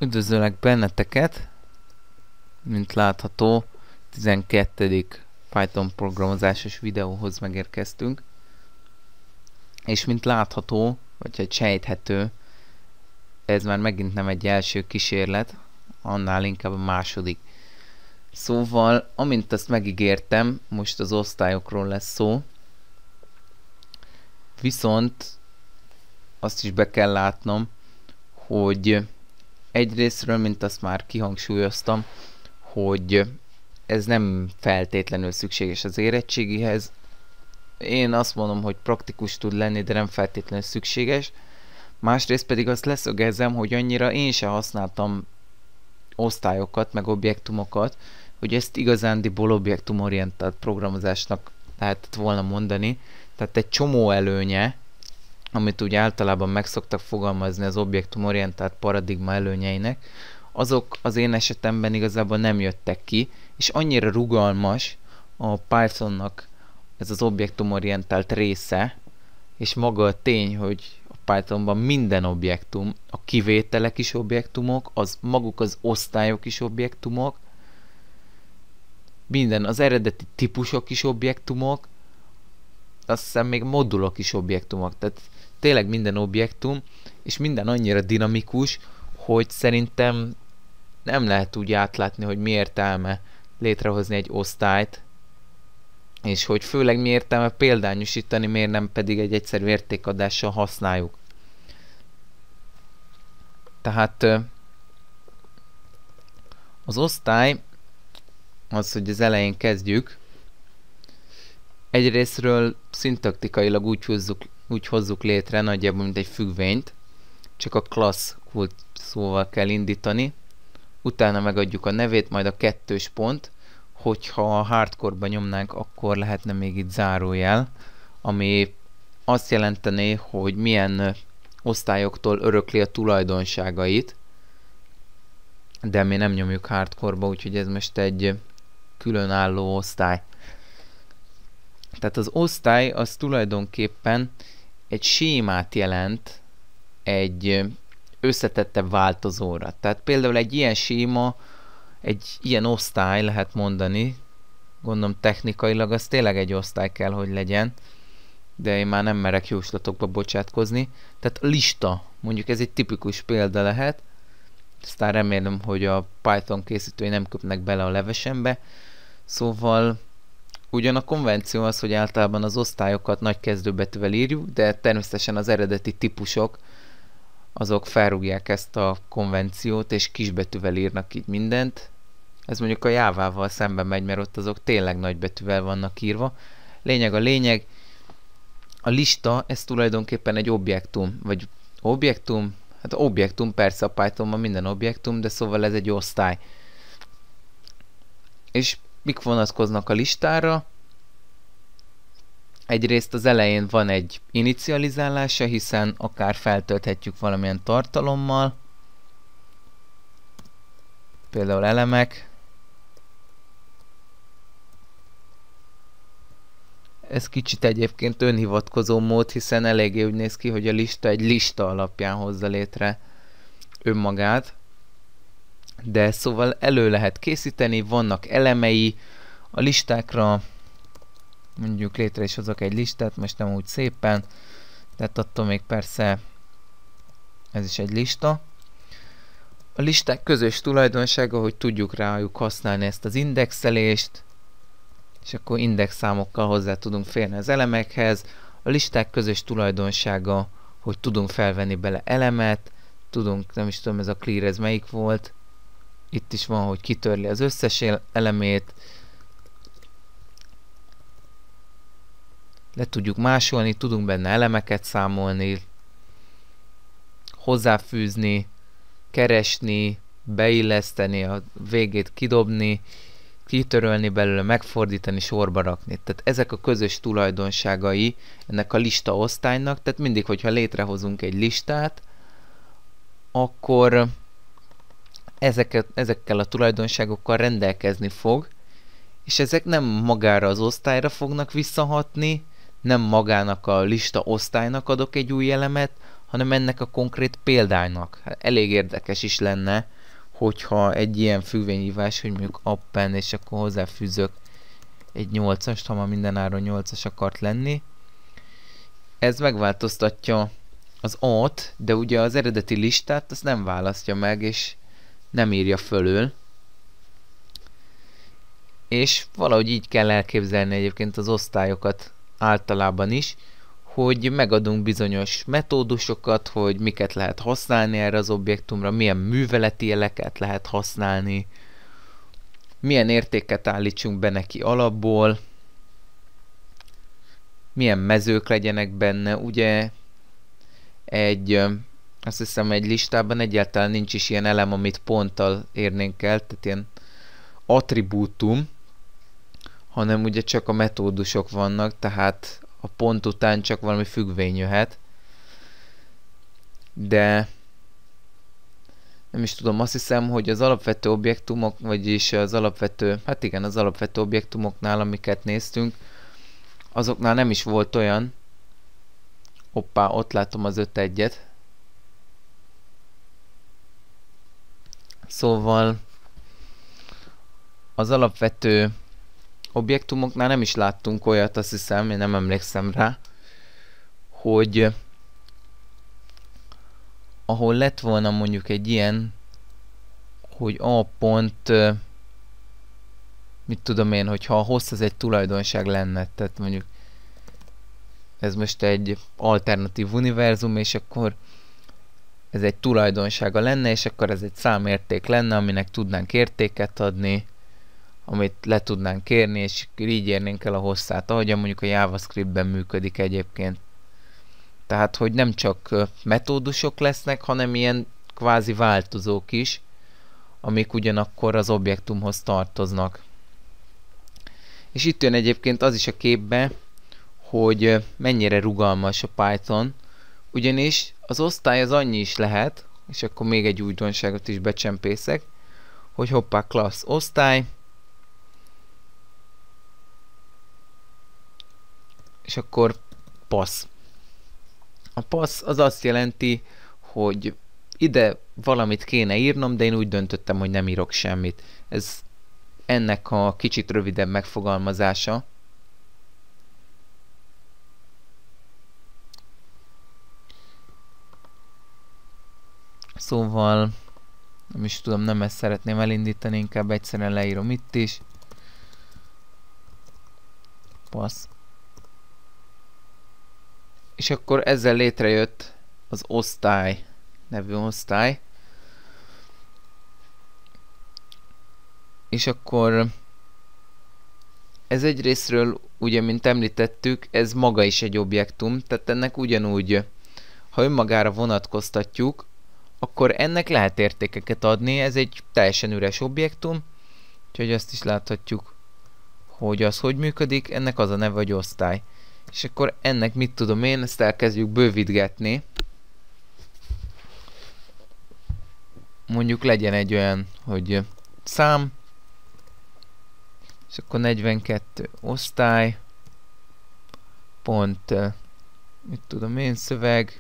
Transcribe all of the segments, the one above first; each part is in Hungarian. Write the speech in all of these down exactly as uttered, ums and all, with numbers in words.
Üdvözöllek benneteket, mint látható, tizenkettedik Python programozásos videóhoz megérkeztünk. És mint látható, vagy egy sejthető, ez már megint nem egy első kísérlet, annál inkább a második. Szóval, amint azt megígértem, most az osztályokról lesz szó. Viszont azt is be kell látnom, hogy egyrésztről, mint azt már kihangsúlyoztam, hogy ez nem feltétlenül szükséges az érettségihez. Én azt mondom, hogy praktikus tud lenni, de nem feltétlenül szükséges. Másrészt pedig azt leszögezem, hogy annyira én sem használtam osztályokat, meg objektumokat, hogy ezt igazándiból objektumorientált programozásnak lehetett volna mondani. Tehát egy csomó előnye, amit úgy általában meg szoktak fogalmazni az objektumorientált paradigma előnyeinek, azok az én esetemben igazából nem jöttek ki, és annyira rugalmas a Pythonnak ez az objektumorientált része, és maga a tény, hogy a Pythonban minden objektum, a kivételek is objektumok, az maguk az osztályok is objektumok, minden, az eredeti típusok is objektumok, azt hiszem még modulok is objektumok, tehát tényleg minden objektum, és minden annyira dinamikus, hogy szerintem nem lehet úgy átlátni, hogy mi értelme létrehozni egy osztályt, és hogy főleg mi értelme példányosítani, miért nem pedig egy egyszerű értékadással használjuk. Tehát az osztály, az, hogy az elején kezdjük, egyrésztről szintaktikailag úgy hozzuk, úgy hozzuk létre, nagyjából mint egy függvényt, csak a class kult szóval kell indítani, utána megadjuk a nevét, majd a kettős pont, hogyha a hardcore-ba nyomnánk, akkor lehetne még itt zárójel, ami azt jelentené, hogy milyen osztályoktól örökli a tulajdonságait, de mi nem nyomjuk hardcore-ba, úgyhogy ez most egy különálló osztály. Tehát az osztály az tulajdonképpen egy sémát jelent egy összetettebb változóra. Tehát például egy ilyen séma, egy ilyen osztály lehet mondani, gondolom technikailag az tényleg egy osztály kell, hogy legyen, de én már nem merek jóslatokba bocsátkozni. Tehát a lista, mondjuk ez egy tipikus példa lehet, aztán remélem, hogy a Python készítői nem köpnek bele a levesembe, szóval ugyan a konvenció az, hogy általában az osztályokat nagy kezdőbetűvel írjuk, de természetesen az eredeti típusok azok felrúgják ezt a konvenciót, és kisbetűvel írnak így mindent. Ez mondjuk a Jávával szemben megy, mert ott azok tényleg nagybetűvel vannak írva. Lényeg a lényeg, a lista, ez tulajdonképpen egy objektum, vagy objektum, hát objektum, persze a Pythonban minden objektum, de szóval ez egy osztály. És mik vonatkoznak a listára? Egyrészt az elején van egy inicializálása, hiszen akár feltölthetjük valamilyen tartalommal, például elemek. Ez kicsit egyébként önhivatkozó mód, hiszen eléggé úgy néz ki, hogy a lista egy lista alapján hozza létre önmagát. De szóval elő lehet készíteni, vannak elemei, a listákra mondjuk létre is hozok egy listát, most nem úgy szépen, tehát attól még persze ez is egy lista. A listák közös tulajdonsága, hogy tudjuk rájuk használni ezt az indexelést, és akkor indexszámokkal hozzá tudunk férni az elemekhez. A listák közös tulajdonsága, hogy tudunk felvenni bele elemet, tudunk, nem is tudom, ez a clear, ez melyik volt, itt is van, hogy kitörli az összes elemét, le tudjuk másolni, tudunk benne elemeket számolni, hozzáfűzni, keresni, beilleszteni, a végét kidobni, kitörölni belőle, megfordítani, sorba rakni. Tehát ezek a közös tulajdonságai ennek a lista osztálynak, tehát mindig, hogyha létrehozunk egy listát, akkor ezeket, ezekkel a tulajdonságokkal rendelkezni fog, és ezek nem magára az osztályra fognak visszahatni, nem magának a lista osztálynak adok egy új elemet, hanem ennek a konkrét példánynak. Elég érdekes is lenne, hogyha egy ilyen függvényhívás, hogy mondjuk appen, és akkor hozzáfűzök egy nyolcast, ha ma mindenáron nyolcas akart lenni. Ez megváltoztatja az A-t, de ugye az eredeti listát azt nem választja meg, és nem írja fölül. És valahogy így kell elképzelni egyébként az osztályokat általában is, hogy megadunk bizonyos metódusokat, hogy miket lehet használni erre az objektumra, milyen műveleti jeleket lehet használni, milyen értéket állítsunk be neki alapból, milyen mezők legyenek benne. Ugye egy, azt hiszem egy listában egyáltalán nincs is ilyen elem, amit ponttal érnénk el, tehát ilyen attribútum, hanem ugye csak a metódusok vannak, tehát a pont után csak valami függvény jöhet. De nem is tudom, azt hiszem, hogy az alapvető objektumok, vagyis az alapvető, hát igen, az alapvető objektumoknál, amiket néztünk, azoknál nem is volt olyan. Hoppá, ott látom az öt egyet. Szóval az alapvető objektumoknál nem is láttunk olyat, azt hiszem, én nem emlékszem rá, hogy ahol lett volna mondjuk egy ilyen, hogy A pont, mit tudom én, hogyha a hossz az egy tulajdonság lenne, tehát mondjuk ez most egy alternatív univerzum, és akkor ez egy tulajdonsága lenne, és akkor ez egy számérték lenne, aminek tudnánk értéket adni, amit le tudnánk kérni, és így érnénk el a hosszát, ahogyan mondjuk a JavaScriptben működik egyébként. Tehát, hogy nem csak metódusok lesznek, hanem ilyen kvázi változók is, amik ugyanakkor az objektumhoz tartoznak. És itt jön egyébként az is a képbe, hogy mennyire rugalmas a Python, ugyanis az osztály az annyi is lehet, és akkor még egy újdonságot is becsempészek, hogy hoppá, class osztály, és akkor pass. A pass az azt jelenti, hogy ide valamit kéne írnom, de én úgy döntöttem, hogy nem írok semmit. Ez ennek a kicsit rövidebb megfogalmazása. Szóval, nem is tudom, nem ezt szeretném elindítani, inkább egyszerűen leírom itt is. Pass. És akkor ezzel létrejött az osztály nevű osztály. És akkor ez egyrésztről, ugye, mint említettük, ez maga is egy objektum, tehát ennek ugyanúgy, ha önmagára vonatkoztatjuk, akkor ennek lehet értékeket adni, ez egy teljesen üres objektum, úgyhogy azt is láthatjuk, hogy az hogy működik, ennek az a neve, hogy osztály. És akkor ennek mit tudom én, ezt elkezdjük bővítgetni. Mondjuk legyen egy olyan, hogy szám, és akkor negyvenkettő osztály, pont, mit tudom én, szöveg,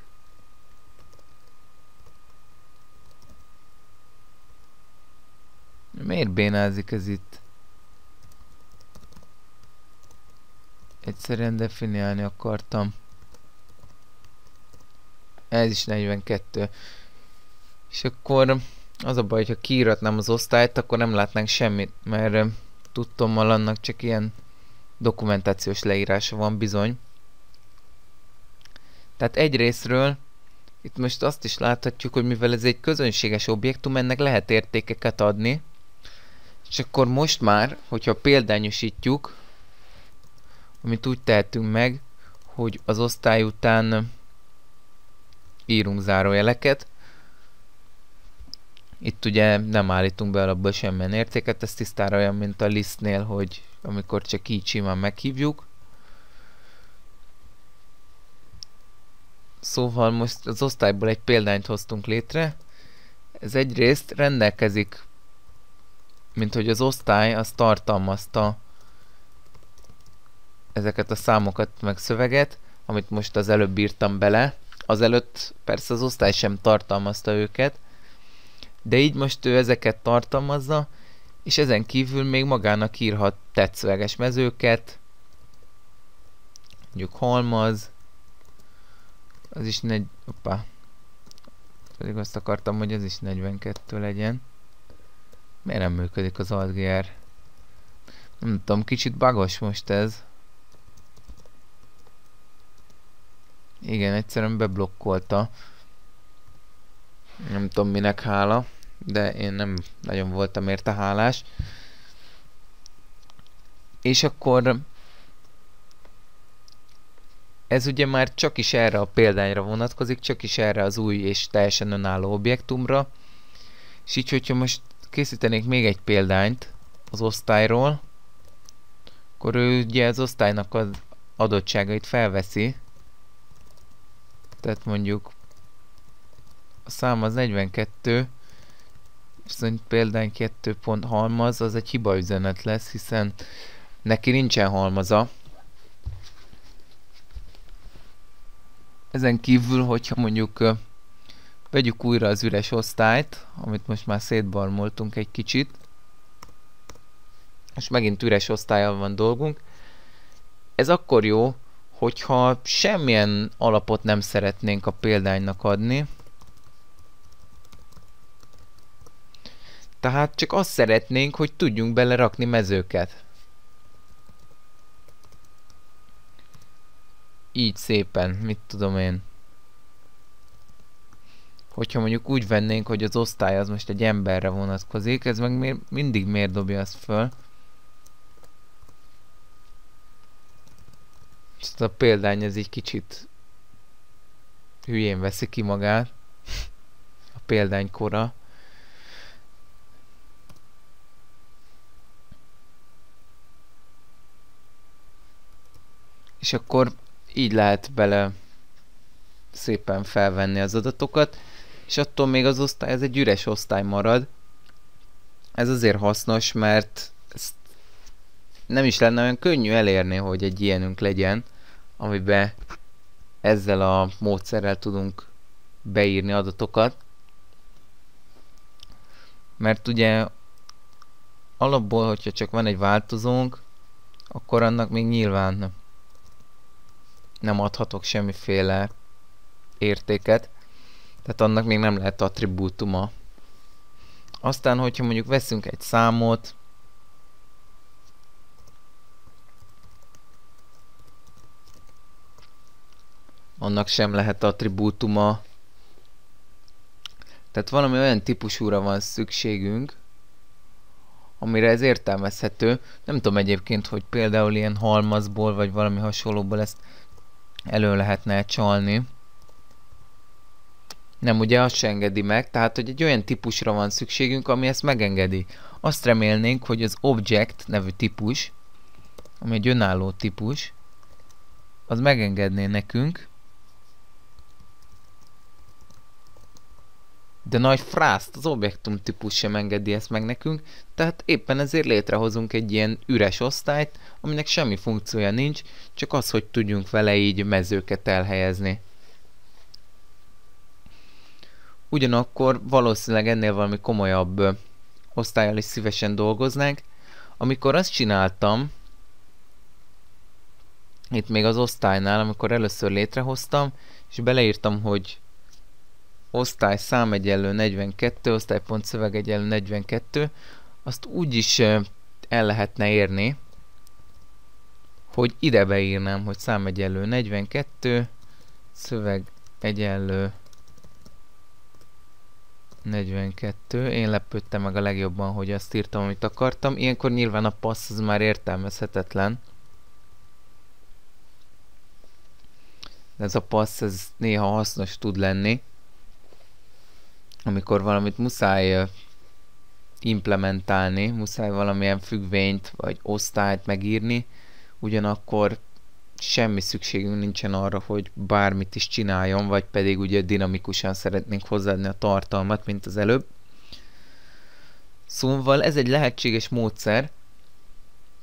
miért bénázik ez itt? Egyszerűen definiálni akartam. Ez is negyvenkettő. És akkor az a baj, hogyha kiíratnám az osztályt, akkor nem látnánk semmit, mert tudtommal annak csak ilyen dokumentációs leírása van bizony. Tehát egyrészről itt most azt is láthatjuk, hogy mivel ez egy közönséges objektum, ennek lehet értékeket adni. És akkor most már, hogyha példányosítjuk, amit úgy tehetünk meg, hogy az osztály után írunk zárójeleket. Itt ugye nem állítunk be alapból semmilyen értéket, ez tisztára olyan, mint a listnél, hogy amikor csak így simán meghívjuk. Szóval most az osztályból egy példányt hoztunk létre. Ez egyrészt rendelkezik, mint hogy az osztály az tartalmazta ezeket a számokat meg szöveget, amit most az előbb írtam bele. azelőtt persze az osztály sem tartalmazta őket, de így most ő ezeket tartalmazza, és ezen kívül még magának írhat tetszőleges mezőket, mondjuk halmaz, az is negy... Opa. Pedig azt akartam, hogy ez is negyvenkettő legyen. Miért nem működik az AltGr? Nem tudom, kicsit bugos most ez. Igen, egyszerűen beblokkolta. Nem tudom minek hála, de én nem nagyon voltam érte hálás. És akkor ez ugye már csak is erre a példányra vonatkozik, csak is erre az új és teljesen önálló objektumra. És így, hogyha most készítenék még egy példányt az osztályról, akkor ő ugye az osztálynak az adottságait felveszi. Tehát mondjuk a szám az negyvenkettő, viszont példány kettő pont halmaz, az egy hibaüzenet lesz, hiszen neki nincsen halmaza. Ezen kívül, hogyha mondjuk uh, vegyük újra az üres osztályt, amit most már szétbarmoltunk egy kicsit, és megint üres osztállyal van dolgunk, ez akkor jó, hogyha semmilyen alapot nem szeretnénk a példánynak adni, tehát csak azt szeretnénk, hogy tudjunk belerakni mezőket. Így szépen, mit tudom én. Hogyha mondjuk úgy vennénk, hogy az osztály az most egy emberre vonatkozik, ez meg miért, mindig miért dobja azt föl? És ez a példány ez így kicsit hülyén veszi ki magát. A példány kora. És akkor így lehet bele szépen felvenni az adatokat, és attól még az osztály, ez egy üres osztály marad. Ez azért hasznos, mert ezt nem is lenne olyan könnyű elérni, hogy egy ilyenünk legyen, amiben ezzel a módszerrel tudunk beírni adatokat. Mert ugye alapból, hogyha csak van egy változónk, akkor annak még nyilván nem adhatok semmiféle értéket, tehát annak még nem lehet attribútuma. Aztán, hogyha mondjuk veszünk egy számot, annak sem lehet attribútuma. Tehát valami olyan típusúra van szükségünk, amire ez értelmezhető. Nem tudom egyébként, hogy például ilyen halmazból, vagy valami hasonlóból ezt elő lehetne csalni. Nem, ugye azt se engedi meg, tehát hogy egy olyan típusra van szükségünk, ami ezt megengedi. Azt remélnénk, hogy az object nevű típus, ami egy önálló típus, az megengedné nekünk. De nagy frászt, az objektum típus sem engedi ezt meg nekünk, tehát éppen ezért létrehozunk egy ilyen üres osztályt, aminek semmi funkciója nincs, csak az, hogy tudjunk vele így mezőket elhelyezni. Ugyanakkor valószínűleg ennél valami komolyabb osztállyal is szívesen dolgoznánk. Amikor azt csináltam, itt még az osztálynál, amikor először létrehoztam, és beleírtam, hogy osztály szám egyenlő negyvenkettő, osztálypont szöveg egyenlő negyvenkettő, azt úgy is el lehetne érni, hogy ide beírnám, hogy szám egyenlő negyvenkettő, szöveg egyenlő negyvenkettő. Én lepődtem meg a legjobban, hogy azt írtam, amit akartam. Ilyenkor nyilván a passz az már értelmezhetetlen. De ez a passz, ez néha hasznos tud lenni, amikor valamit muszáj implementálni, muszáj valamilyen függvényt vagy osztályt megírni, ugyanakkor semmi szükségünk nincsen arra, hogy bármit is csináljon, vagy pedig ugye dinamikusan szeretnénk hozzáadni a tartalmat, mint az előbb. Szóval ez egy lehetséges módszer.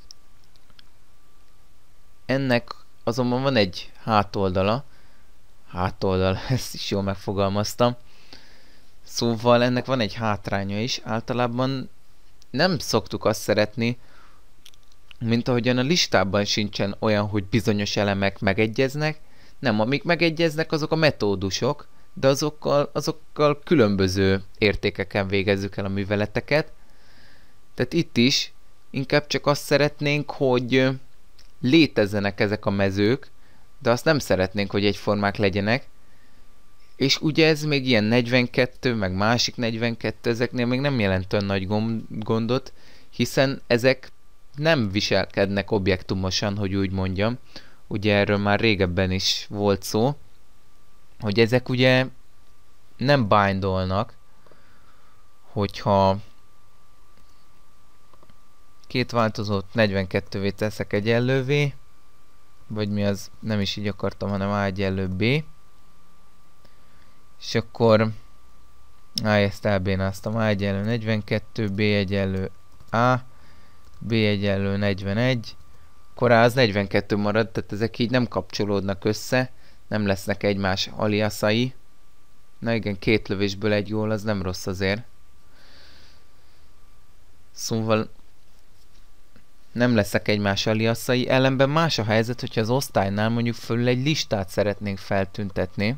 Ennek azonban van egy hátoldala. hátoldal, ezt is jól megfogalmaztam. Szóval ennek van egy hátránya is, általában nem szoktuk azt szeretni, mint ahogyan a listában sincsen olyan, hogy bizonyos elemek megegyeznek, nem, amik megegyeznek, azok a metódusok, de azokkal, azokkal különböző értékeken végezzük el a műveleteket. Tehát itt is inkább csak azt szeretnénk, hogy létezzenek ezek a mezők, de azt nem szeretnénk, hogy egyformák legyenek. És ugye ez még ilyen negyvenkettő, meg másik negyvenkettő, ezeknél még nem jelent olyan nagy gondot, hiszen ezek nem viselkednek objektumosan, hogy úgy mondjam. Ugye erről már régebben is volt szó, hogy ezek ugye nem bindolnak, hogyha két változót negyvenkettővé teszek egyenlővé, vagy mi az, nem is így akartam, hanem A egyenlő B, és akkor á, ezt elbénáztam, A egyenlő negyvenkettő, B egyenlő A, B egyenlő negyvenegy, akkor A az negyvenkettő marad, tehát ezek így nem kapcsolódnak össze, nem lesznek egymás aliaszai. Na igen, két lövésből egy gól, az nem rossz azért. Szóval nem lesznek egymás aliaszai, ellenben más a helyzet, hogyha az osztálynál mondjuk fölül egy listát szeretnénk feltüntetni.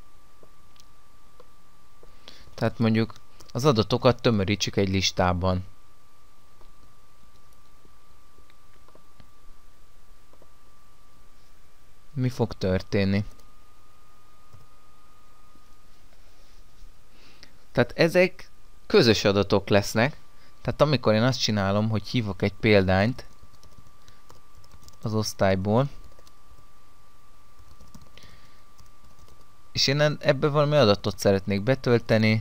Tehát mondjuk az adatokat tömörítsük egy listában. Mi fog történni? Tehát ezek közös adatok lesznek. Tehát amikor én azt csinálom, hogy hívok egy példányt az osztályból, és én ebbe valami adatot szeretnék betölteni,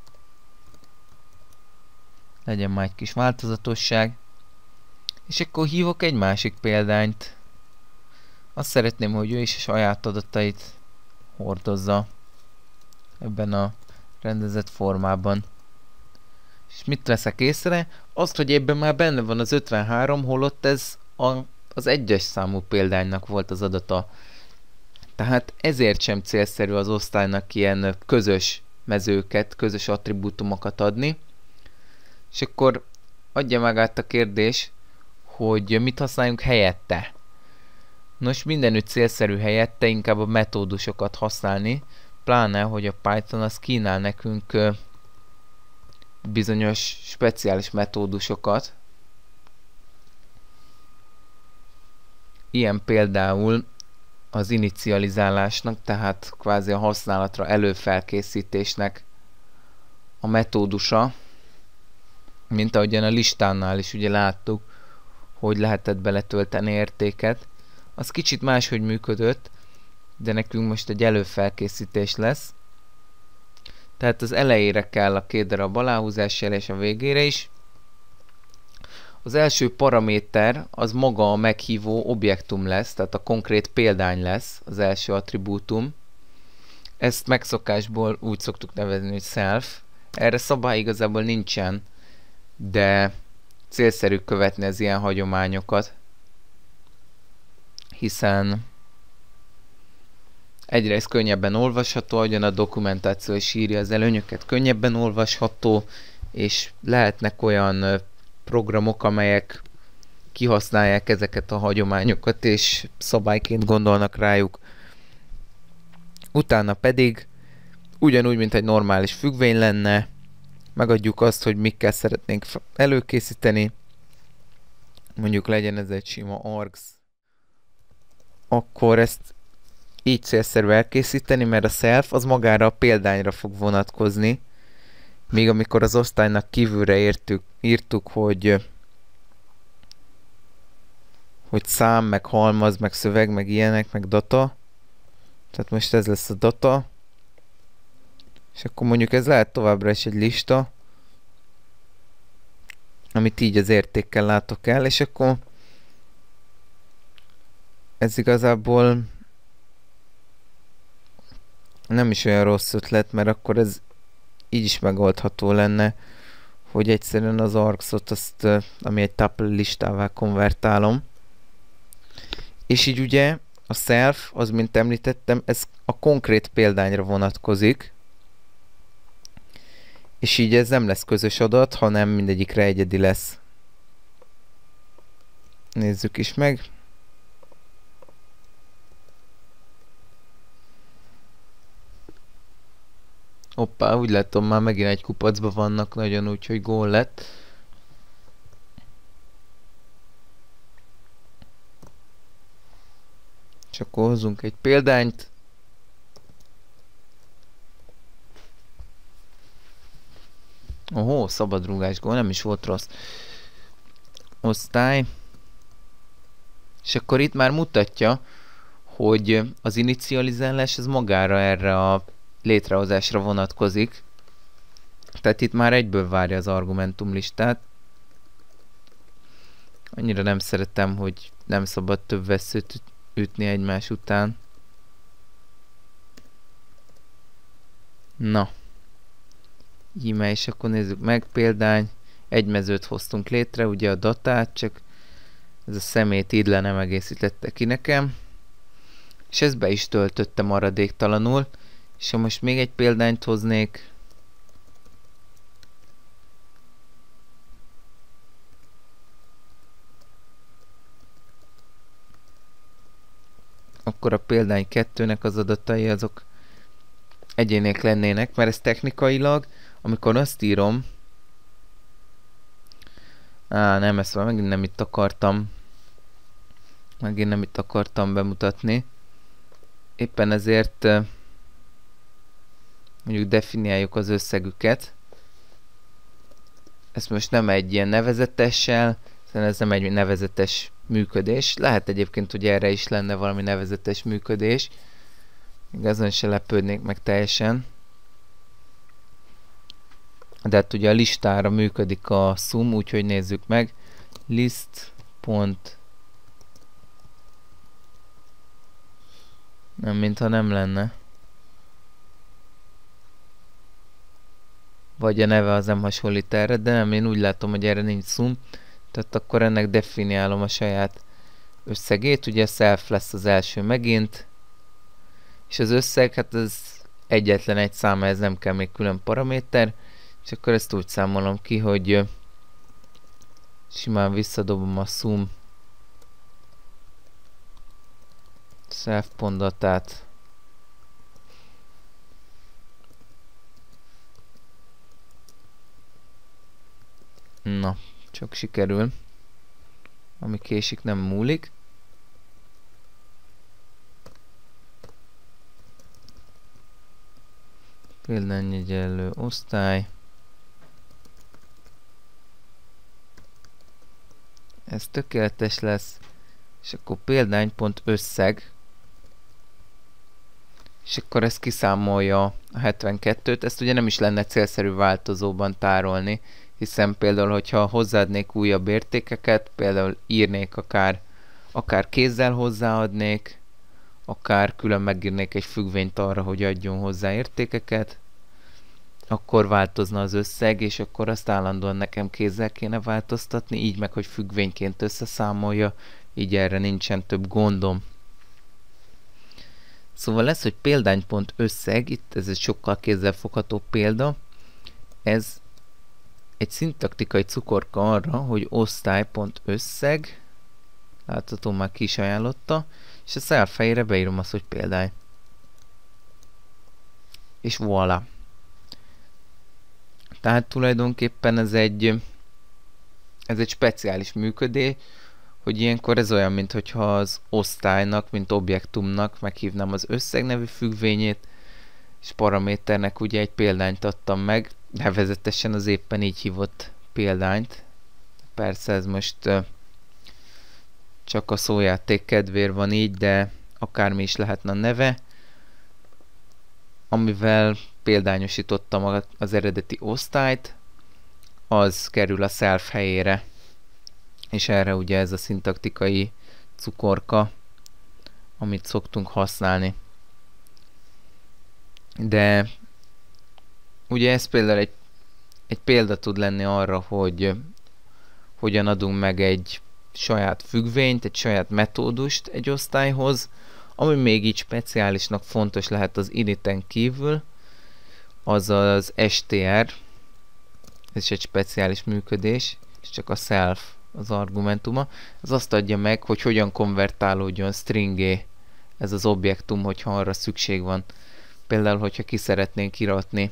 legyen már egy kis változatosság, és akkor hívok egy másik példányt. Azt szeretném, hogy ő is a saját adatait hordozza ebben a rendezett formában. És mit veszek észre? Azt, hogy ebben már benne van az ötvenhárom, holott ez a, az egyes számú példánynak volt az adata. Tehát ezért sem célszerű az osztálynak ilyen közös mezőket, közös attribútumokat adni. És akkor adja meg át a kérdés, hogy mit használjunk helyette. Nos, mindenütt célszerű helyette inkább a metódusokat használni, pláne, hogy a Python az kínál nekünk bizonyos speciális metódusokat. Ilyen például az inicializálásnak, tehát kvázi a használatra előfelkészítésnek a metódusa, mint ahogyan a listánál is ugye láttuk, hogy lehetett beletölteni értéket. Az kicsit máshogy működött, de nekünk most egy előfelkészítés lesz. Tehát az elejére kell a két darab aláhúzás jel és a végére is. Az első paraméter az maga a meghívó objektum lesz, tehát a konkrét példány lesz az első attribútum. Ezt megszokásból úgy szoktuk nevezni, hogy self. Erre szabály igazából nincsen, de célszerű követni az ilyen hagyományokat, hiszen egyrészt könnyebben olvasható, ahogyan a dokumentáció is írja az előnyöket, könnyebben olvasható, és lehetnek olyan programok, amelyek kihasználják ezeket a hagyományokat, és szabályként gondolnak rájuk. Utána pedig ugyanúgy, mint egy normális függvény lenne, megadjuk azt, hogy mikkel szeretnénk előkészíteni. Mondjuk legyen ez egy sima args. Akkor ezt így célszerű elkészíteni, mert a self az magára a példányra fog vonatkozni. Míg amikor az osztálynak kívülre írtuk, írtuk, hogy hogy szám, meg halmaz, meg szöveg, meg ilyenek, meg data. Tehát most ez lesz a data. És akkor mondjuk ez lehet továbbra is egy lista, amit így az értékkel látok el, és akkor ez igazából nem is olyan rossz ötlet, mert akkor ez így is megoldható lenne, hogy egyszerűen az argsot, azt, ami egy tuple listává konvertálom. És így ugye a self, az mint említettem, ez a konkrét példányra vonatkozik, és így ez nem lesz közös adat, hanem mindegyikre egyedi lesz. Nézzük is meg. Hoppá, úgy látom, már megint egy kupacban vannak nagyon, úgyhogy gól lett. És akkor hozzunk egy példányt. Ohó, szabadrúgás gól, nem is volt rossz. Osztály. És akkor itt már mutatja, hogy az inicializálás az magára erre a létrehozásra vonatkozik. Tehát itt már egyből várja az argumentumlistát. Annyira nem szeretem, hogy nem szabad több veszőt ütni egymás után. Na. Íme, és akkor nézzük meg, példány. Egy mezőt hoztunk létre, ugye a datát, csak ez a szemét így le nem egészítette ki nekem. És ezt be is töltötte maradéktalanul. És ha most még egy példányt hoznék, akkor a példány kettőnek az adatai azok egyének lennének, mert ez technikailag, amikor azt írom, á, nem, ezt már megint nem itt akartam, megint nem itt akartam bemutatni, éppen ezért mondjuk definiáljuk az összegüket. Ez most nem egy ilyen nevezetessel, hiszen ez nem egy nevezetes működés. Lehet egyébként, hogy erre is lenne valami nevezetes működés. Még azon se lepődnék meg teljesen. De hát ugye a listára működik a sum, úgyhogy nézzük meg. List pont. Nem, mintha nem lenne. Vagy a neve az nem hasonlít erre, de nem, én úgy látom, hogy erre nincs sum. Tehát akkor ennek definiálom a saját összegét. Ugye self lesz az első megint. És az összeg, hát ez egyetlen egy szám, ez nem kell még külön paraméter. És akkor ezt úgy számolom ki, hogy simán visszadobom a sum self.datát. Na, csak sikerül. Ami késik, nem múlik. Példányegyenlő osztály. Ez tökéletes lesz. És akkor példány.összeg. És akkor ez kiszámolja a hetvenkettőt. Ezt ugye nem is lenne célszerű változóban tárolni. Hiszen például, hogyha hozzáadnék újabb értékeket, például írnék akár, akár kézzel hozzáadnék, akár külön megírnék egy függvényt arra, hogy adjon hozzá értékeket, akkor változna az összeg, és akkor azt állandóan nekem kézzel kéne változtatni, így meg, hogy függvényként összeszámolja, így erre nincsen több gondom. Szóval lesz, hogy példány.összeg, itt ez egy sokkal kézzelfogható példa, ez egy szintaktikai cukorka arra, hogy osztály.összeg, látható, már ki is ajánlotta, és a self helyére beírom azt, hogy példány. És voilà. Tehát tulajdonképpen ez egy ez egy speciális működés, hogy ilyenkor ez olyan, mintha az osztálynak, mint objektumnak meghívnám az összeg nevű függvényét, és paraméternek ugye egy példányt adtam meg, nevezetesen az éppen így hívott példányt. Persze ez most uh, csak a szójáték kedvéért van így, de akármi is lehetne a neve, amivel példányosítottam az eredeti osztályt, az kerül a self helyére, és erre ugye ez a szintaktikai cukorka, amit szoktunk használni. De ugye ez például egy, egy példa tud lenni arra, hogy hogyan adunk meg egy saját függvényt, egy saját metódust egy osztályhoz, Ami még így speciálisnak fontos lehet az initen kívül, az az es té er, ez is egy speciális működés, és csak a self az argumentuma. Ez azt adja meg, hogy hogyan konvertálódjon stringé ez az objektum, hogyha arra szükség van. Például, hogyha ki szeretnénk iratni.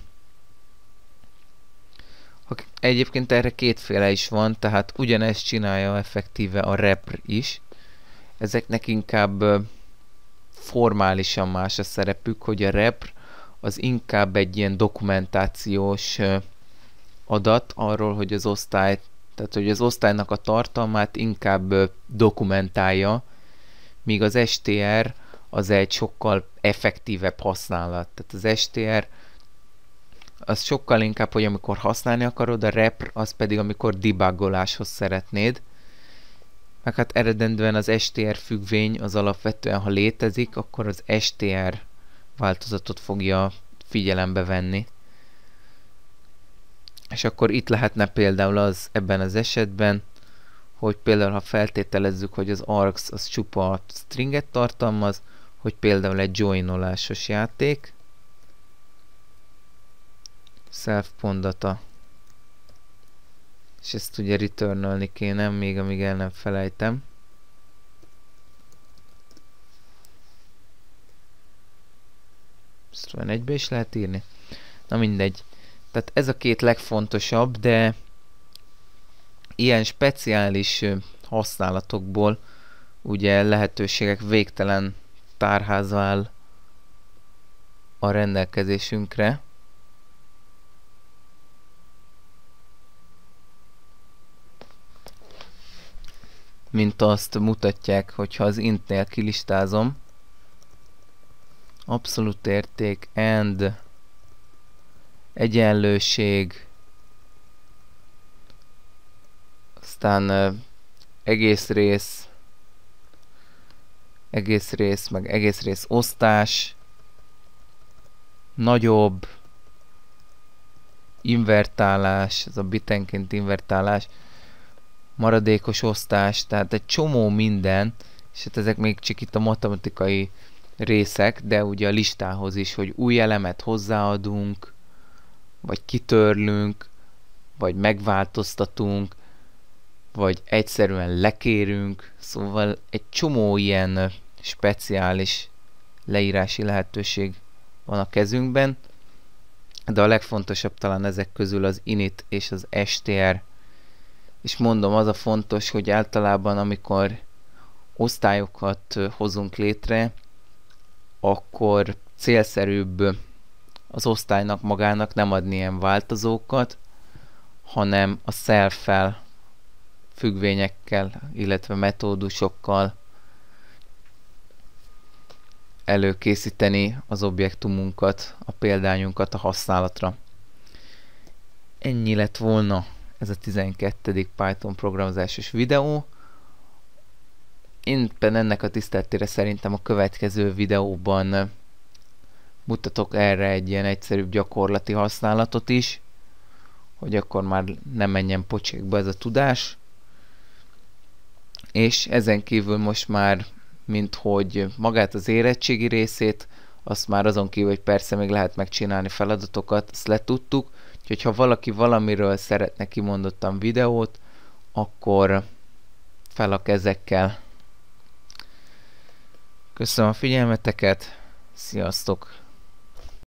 Egyébként erre kétféle is van, tehát ugyanezt csinálja effektíve a repr is. Ezeknek inkább formálisan más a szerepük, hogy a repr az inkább egy ilyen dokumentációs adat arról, hogy az osztály, tehát hogy az osztálynak a tartalmát inkább dokumentálja, míg az es té er az egy sokkal effektívebb használat. Tehát az es té er az sokkal inkább, hogy amikor használni akarod, a repr az pedig amikor debugoláshoz szeretnéd. Meg hát eredendően az es té er függvény az alapvetően, ha létezik, akkor az es té er változatot fogja figyelembe venni. És akkor itt lehetne például az ebben az esetben, hogy például ha feltételezzük, hogy az args az csupa stringet tartalmaz, hogy például egy joinolásos játék, self.data, és ezt ugye returnolni kéne, még amíg el nem felejtem. Ezt olyan egybe is lehet írni. Na mindegy. Tehát ez a két legfontosabb, de ilyen speciális használatokból ugye lehetőségek végtelen tárháza áll a rendelkezésünkre. Mint azt mutatják, hogyha az intnél kilistázom, abszolút érték, and, egyenlőség, aztán uh, egész rész, egész rész, meg egész rész osztás, nagyobb, invertálás, ez a bitenként invertálás, maradékos osztás, tehát egy csomó minden, és hát ezek még csak itt a matematikai részek, de ugye a listához is, hogy új elemet hozzáadunk, vagy kitörlünk, vagy megváltoztatunk, vagy egyszerűen lekérünk, szóval egy csomó ilyen speciális leírási lehetőség van a kezünkben, de a legfontosabb talán ezek közül az init és az es té er. És mondom, az a fontos, hogy általában amikor osztályokat hozunk létre, akkor célszerűbb az osztálynak magának nem adni ilyen változókat, hanem a self-fel, függvényekkel, illetve metódusokkal előkészíteni az objektumunkat, a példányunkat a használatra. Ennyi lett volna ez a tizenkettedik Python programozásos videó. Én ennek a tiszteletére szerintem a következő videóban mutatok erre egy ilyen egyszerűbb gyakorlati használatot is, hogy akkor már nem menjen pocsékba ez a tudás. És ezen kívül most már, mint hogy magát az érettségi részét, azt már azon kívül, hogy persze még lehet megcsinálni feladatokat, ezt letudtuk, úgyhogy ha valaki valamiről szeretne kimondottan videót, akkor fel a kezekkel. Köszönöm a figyelmeteket, sziasztok!